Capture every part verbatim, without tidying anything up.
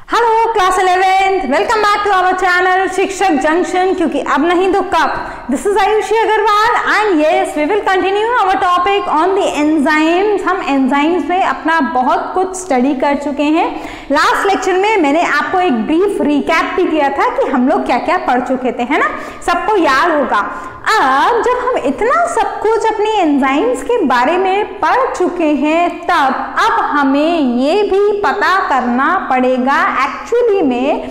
Hello class eleventh, welcome back to our channel Shikshak Junction. क्योंकि अब नहीं तो कब। This is Ayushi Agrawal and yes we will continue our topic on the enzymes. हम enzymes पे अपना बहुत कुछ स्टडी कर चुके हैं। लास्ट लेक्चर में मैंने आपको एक ब्रीफ रिकैप भी दिया था कि हम लोग क्या क्या पढ़ चुके थे, है ना, सबको याद होगा। अब जब हम इतना सब कुछ अपनी एंजाइम्स के बारे में पढ़ चुके हैं, तब अब हमें ये भी पता करना पड़ेगा एक्चुअली में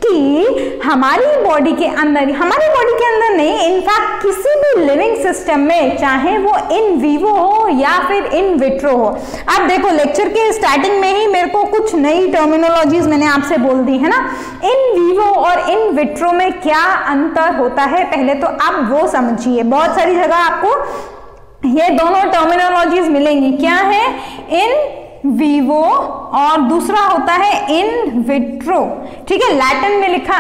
कि हमारी बॉडी के अंदर, हमारी बॉडी के अंदर नहीं, इनफैक्ट किसी भी लिविंग सिस्टम में, चाहे वो इन वीवो हो या फिर इन विट्रो हो। अब देखो लेक्चर के स्टार्टिंग में ही मेरे को कुछ नई टर्मिनोलॉजीज मैंने आपसे बोल दी है ना। इन वीवो और इन विट्रो में क्या अंतर होता है पहले तो आप वो समझिए। बहुत सारी जगह आपको ये दोनों टर्मिनोलॉजीज मिलेंगी। क्या है? इन वीवो और दूसरा होता है इन विट्रो। ठीक है, लैटिन में लिखा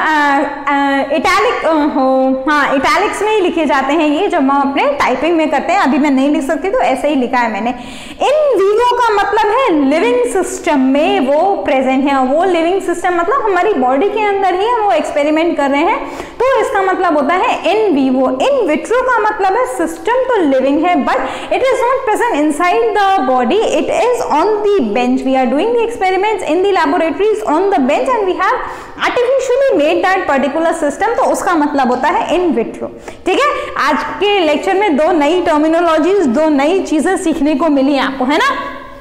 इटैलिक हो, हाँ इटैलिक्स में ही लिखे जाते हैं ये, जब हम अपने टाइपिंग में करते हैं। अभी मैं नहीं लिख सकती तो ऐसे ही लिखा है मैंने। इन वीवो का मतलब है लिविंग सिस्टम में वो प्रेजेंट है। वो लिविंग सिस्टम मतलब हमारी बॉडी के अंदर ही हम वो एक्सपेरिमेंट कर रहे हैं, तो इसका मतलब होता है इन वीवो। इन विट्रो का मतलब है सिस्टम तो लिविंग है but it is not present inside the body, it is on the bench. We are doing the experiments in the laboratories on the bench and we have artificially made that particular system. तो उसका मतलब होता है in vitro। ठीक है, आज के lecture में दो नई टर्मिनोलॉजीज, दो नई चीजें सीखने को मिली आपको, है ना।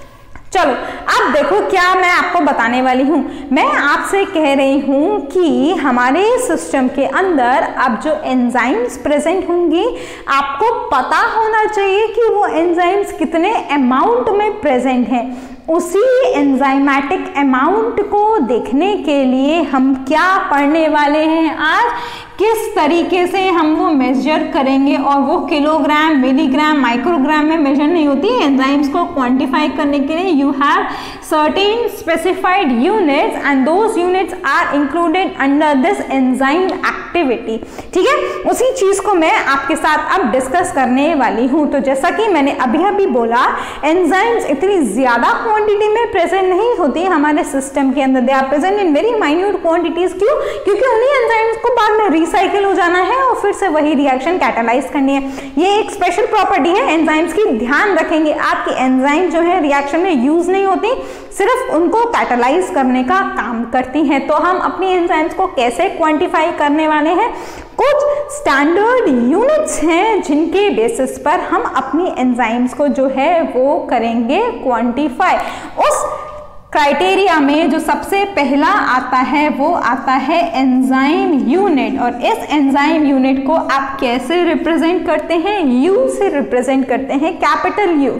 चलो अब देखो क्या मैं आपको बताने वाली हूँ। मैं आपसे कह रही हूँ कि हमारे सिस्टम के अंदर अब जो एंजाइम्स प्रेजेंट होंगी, आपको पता होना चाहिए कि वो एंजाइम्स कितने अमाउंट में प्रेजेंट हैं। उसी एंजाइमेटिक अमाउंट को देखने के लिए हम क्या पढ़ने वाले हैं आज, किस तरीके से हम वो मेजर करेंगे। और वो किलोग्राम, मिलीग्राम, माइक्रोग्राम में मेजर नहीं होती। एंजाइम्स को क्वांटिफाई करने के लिए you have certain specified units and those units are included under this enzyme activity. ठीक है, उसी चीज को मैं आपके साथ अब डिस्कस करने वाली हूँ। तो जैसा कि मैंने अभी अभी बोला, एंजाइम्स इतनी ज्यादा क्वांटिटी में प्रेजेंट नहीं होती हमारे सिस्टम के अंदर। They are present in very minute quantities. क्यों? क्योंकि उन्हीं एंजाइम्स को बाद में रिसाइकिल हो जाना है और फिर से वही रिएक्शन कैटालाइज करनी है। ये एक स्पेशल प्रॉपर्टी है एंजाइम्स की। ध्यान रखेंगे आपकी एंजाइम जो है रिएक्शन में यूज नहीं होती, सिर्फ उनको कैटालाइज करने का काम करती हैं। तो हम अपनी एंजाइम्स को कैसे क्वांटिफाई करने वाले हैं? कुछ स्टैंडर्ड यूनिट्स हैं जिनके बेसिस पर हम अपनी एंजाइम्स को जो है वो करेंगे क्वांटिफाई। उस क्राइटेरिया में जो सबसे पहला आता है वो आता है एंजाइम यूनिट। और इस एंजाइम यूनिट को आप कैसे रिप्रेजेंट करते हैं? यू से रिप्रेजेंट करते हैं, कैपिटल यू।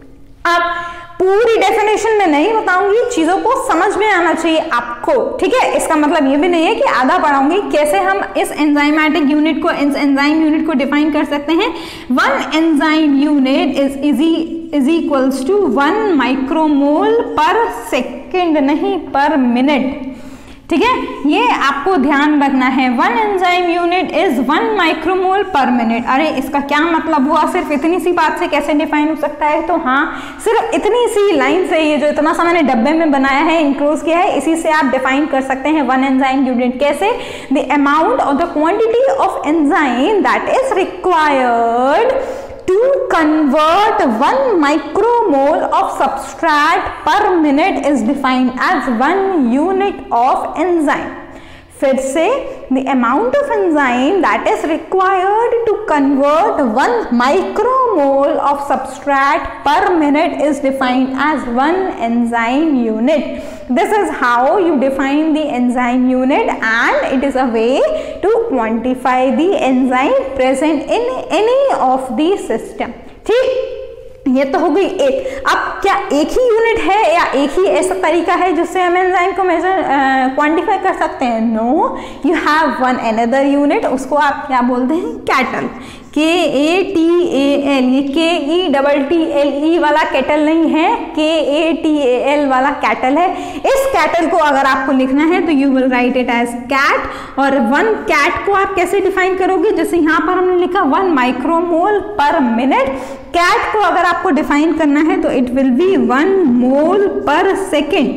आप पूरी डेफिनेशन में नहीं बताऊंगी, चीजों को समझ में आना चाहिए आपको। ठीक है, इसका मतलब ये भी नहीं है कि आधा पढ़ाऊंगी। कैसे हम इस एंजाइमेटिक यूनिट को, इस एंजाइम यूनिट को डिफाइन कर सकते हैं? One enzyme unit is easy is equals to one micromole per second, नहीं पर मिनट। ठीक है, ये आपको ध्यान रखना है। One enzyme unit is one micromole per minute. अरे इसका क्या मतलब हुआ? सिर्फ इतनी सी बात से कैसे डिफाइन हो सकता है? तो हाँ, सिर्फ इतनी सी लाइन से, ये जो इतना सा मैंने डब्बे में बनाया है, इंक्लोज किया है, इसी से आप डिफाइन कर सकते हैं वन एंजाइम यूनिट। कैसे? द अमाउंट और the quantity of enzyme that is required to convert one micromole of substrate per minute is defined as one unit of enzyme. फिर से the amount of enzyme that is required to convert one micromole of substrate per minute is defined as one enzyme unit. This is how you define the enzyme unit and it is a way to quantify the enzyme present in any of the system. ठीक, ये तो हो गई एक। अब क्या एक ही unit है या एक ही ऐसा तरीका है जिससे हम एंजाइम को मेजर क्वांटिफाई कर सकते हैं? No, you have one another unit, उसको आप क्या बोलते हैं? कैटल। के ए टी ए एल, ये K E double T L E वाला कैटल नहीं है, K A T A L वाला कैटल है। इस कैटल को अगर आपको लिखना है तो you will write it as kat. और वन कैट को आप कैसे डिफाइन करोगे? जैसे यहाँ पर हमने लिखा one micromole per minute. Kat को अगर आपको डिफाइन करना है तो it will be one mole per second.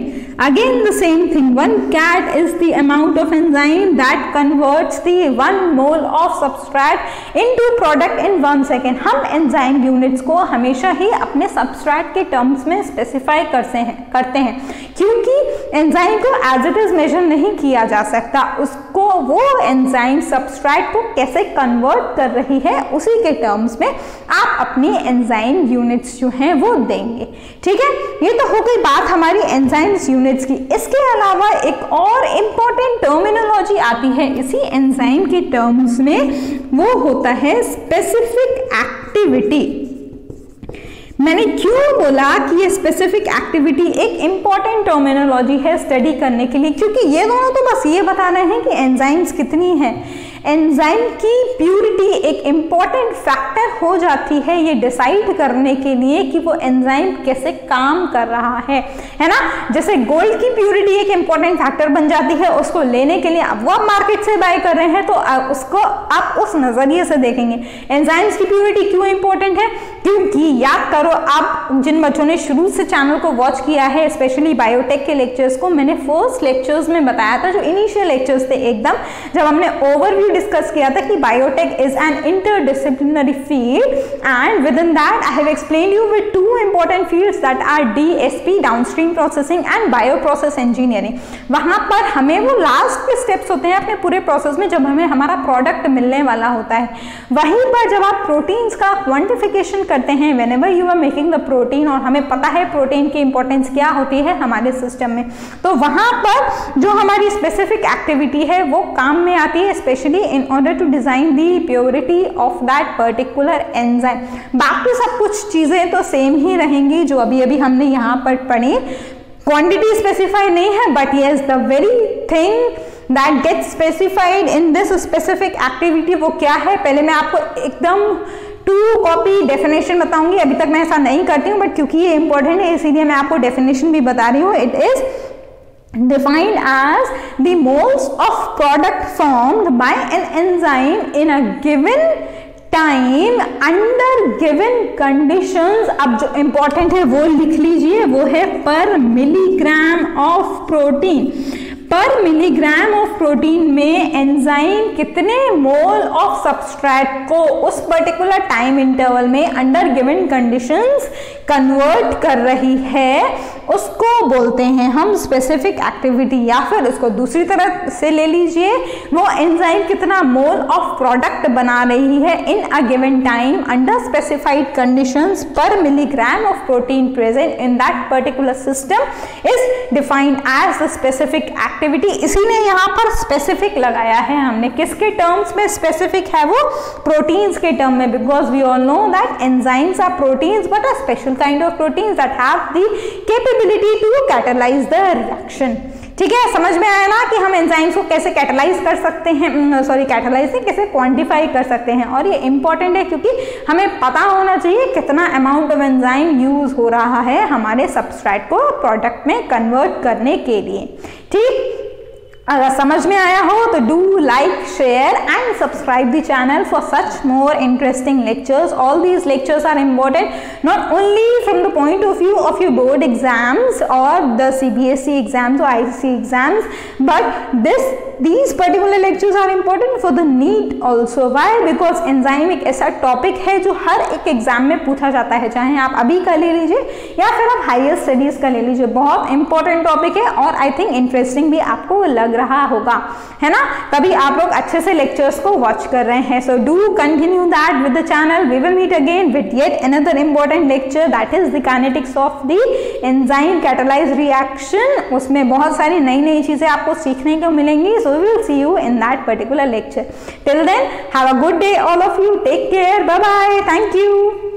Again the same thing, one cat is the amount of enzyme that converts the one mole of substrate into product in one second. हम enzyme units को हमेशा ही अपने substrate के terms में specify करते हैं करते हैं क्योंकि enzyme को as it is measure नहीं किया जा सकता, उसको वो enzyme substrate को कैसे convert कर रही है उसी के terms में आप अपनी enzyme units जो हैं वो देंगे। ठीक है, ये तो हो गई बात हमारी enzymes units की। इसके अलावा एक और इम्पॉर्टेंट टर्मिनोलॉजी आती है इसी एंजाइम के टर्म्स में, वो होता है स्पेसिफिक एक्टिविटी। मैंने क्यों बोला कि ये स्पेसिफिक एक्टिविटी एक इम्पॉर्टेंट टर्मिनोलॉजी है स्टडी करने के लिए, क्योंकि ये दोनों तो बस ये बता रहे हैं कि एंजाइम्स कितनी हैं। एंजाइम की प्यूरिटी एक इम्पॉर्टेंट फैक्टर हो जाती है ये डिसाइड करने के लिए कि वो एंजाइम कैसे काम कर रहा है, है ना। जैसे गोल्ड की प्यूरिटी एक इम्पॉर्टेंट फैक्टर बन जाती है, उसको लेने के लिए अब वो आप मार्केट से बाय कर रहे हैं तो उसको आप उस नज़रिए से देखेंगे। एंजाइम्स की प्यूरिटी क्यों इंपॉर्टेंट है, क्योंकि याद करो आप जिन बच्चों ने शुरू से चैनल को वॉच किया है, स्पेशली बायोटेक के लेक्चर्स को, मैंने फर्स्ट लेक्चर्स में बताया था, जो इनिशियल लेक्चर्स थे एकदम, जब हमने ओवरव्यू डिस्कस किया था कि biotech is an interdisciplinary field and within that I have explained you with two important fields that are DSP downstream processing and bio process engineering. वहां पर हमें वो लास्ट के स्टेप्स होते हैं अपने पूरे प्रोसेस में जब हमें हमारा प्रोडक्ट मिलने वाला होता है। वहीं पर जब आप प्रोटीन्स का क्वांटिफिकेशन करते हैं, whenever you are making the protein, और हमें पता है प्रोटीन की इंपॉर्टेंस क्या होती है हमारे सिस्टम में, तो वहां पर जो हमारी स्पेसिफिक एक्टिविटी है वो काम में आती है, specially in order to design the purity of that particular enzyme। बाकी सब कुछ चीजें तो सेम ही रहेंगी जो अभी अभी हमने यहाँ पर पढ़ी। क्वांटिटी स्पेसिफाई नहीं है, but yes the very thing that gets specified in this specific activity वो क्या है, पहले मैं आपको एकदम टू कॉपी डेफिनेशन बताऊंगी। अभी तक मैं ऐसा नहीं करती हूँ, बट क्योंकि ये इंपॉर्टेंट है इसीलिए मैं आपको डेफिनेशन भी बता रही हूँ। It is defined as the moles of product formed by an enzyme in a given time under given conditions। अब जो important है वो लिख लीजिए, वो है per milligram of protein. Per milligram of protein में एंजाइम कितने मोल ऑफ सबस्ट्रेट को उस पर्टिकुलर टाइम इंटरवल में अंडर गिवन कंडीशंस कन्वर्ट कर रही है, उसको बोलते हैं हम स्पेसिफिक एक्टिविटी। या फिर उसको दूसरी तरह से ले लीजिए, वो एंजाइम कितना मोल ऑफ प्रोडक्ट बना रही है in a given time under specified conditions per milligram of protein present in that particular system is defined as the specific activity. इसीलिए यहाँ पर स्पेसिफिक लगाया है हमने। किसके टर्म्स में स्पेसिफिक है वो? प्रोटीन्स के टर्म में, because we all know that enzymes are proteins but a special kind of proteins that have the capability to catalyse the reaction. ठीक है, समझ में आया ना कि हम एंजाइम्स को कैसे कैटलाइज कर सकते हैं, सॉरी कैटलाइज नहीं, कैसे क्वांटिफाई कर सकते हैं। और ये इंपॉर्टेंट है क्योंकि हमें पता होना चाहिए कितना अमाउंट ऑफ एंजाइम यूज हो रहा है हमारे सबस्ट्रेट को प्रोडक्ट में कन्वर्ट करने के लिए। ठीक, अगर समझ में आया हो तो do like, share and subscribe the channel for such more interesting lectures. All these lectures are important not only from the point of view of your board exams और the C B S E exams और I C C exams, but this these particular lectures are important for the NEET also। why? because enzyme एक ऐसा topic है जो हर एक exam में पूछा जाता है, चाहे आप अभी का ले लीजिए या फिर आप हायर स्टडीज का ले लीजिए। बहुत इंपॉर्टेंट टॉपिक है और आई थिंक इंटरेस्टिंग भी आपको लग रहा होगा, है ना, तभी आप लोग अच्छे से लेक्चर्स को वॉच कर रहे हैं। So do continue that with the channel. We will meet again with yet another important lecture that is the kinetics of the enzyme catalyse reaction. उसमें बहुत सारी नई नई चीजें आपको सीखने को मिलेंगी। So we will see you in that particular lecture. Till then, have a good day all of you. Take care. Bye bye. Thank you.